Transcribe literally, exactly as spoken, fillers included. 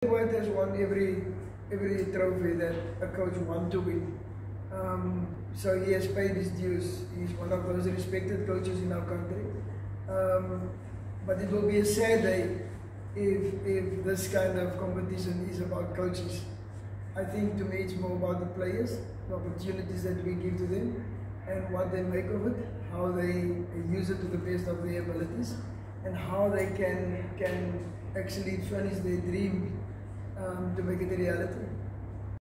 White has won every every trophy that a coach wants to win. Um, so he has paid his dues. He's one of those respected coaches in our country. Um, but it will be a sad day if, if this kind of competition is about coaches. I think to me it's more about the players, the opportunities that we give to them, and what they make of it, how they use it to the best of their abilities, and how they can, can actually finish their dream um, to make it a reality.